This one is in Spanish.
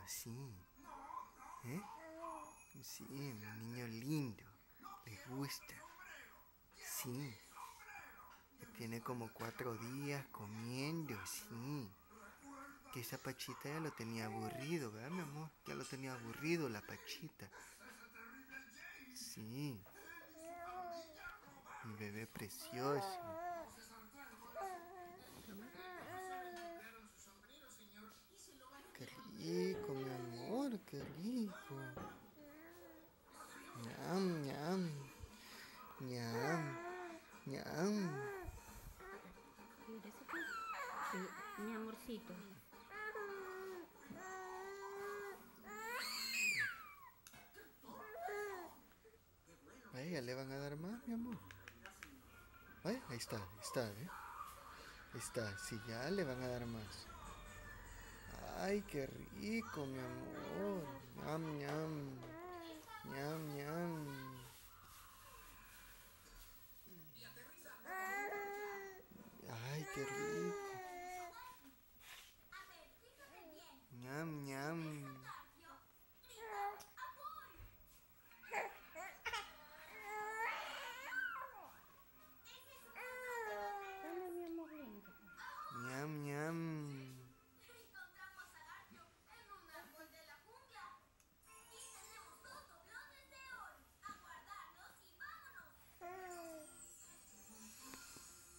sí. ¿Eh? Sí, mi niño lindo. Le gusta. Sí. Tiene como 4 días comiendo, sí. Que esa Pachita ya lo tenía aburrido, ¿verdad, mi amor? Ya lo tenía aburrido la Pachita. Sí. Mi bebé precioso. Qué rico, mi amor, qué rico. Ñam, ñam. Ñam, ñam. Sí, mi amorcito. A ella le van a dar más, mi amor. Ay, ahí está, ¿eh? Ahí está, sí, ya le van a dar más. Ay, qué rico, mi amor. Ñam, ñam. Ñam, ñam.